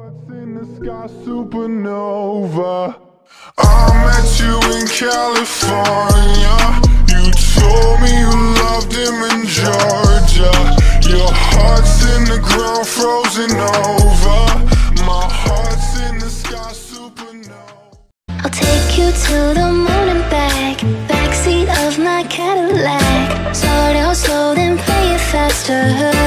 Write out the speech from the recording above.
heart's in the sky, supernova. I met you in California. You told me you loved him in Georgia. Your heart's in the ground, frozen over. My heart's in the sky, supernova. I'll take you to the moon and back, backseat of my Cadillac. Start out slow, then play it faster.